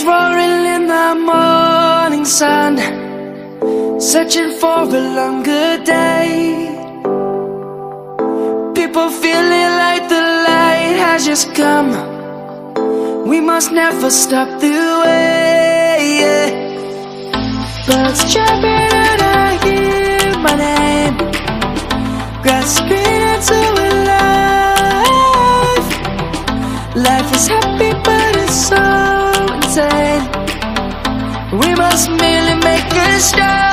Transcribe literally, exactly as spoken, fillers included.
Waves roaring in the morning sun, searching for a longer day. People feeling like the light has just come. We must never stop the way, yeah. Birds chirping and I hear my name, grasping into a life. Life is happy but it's so insane. We must merely make a start.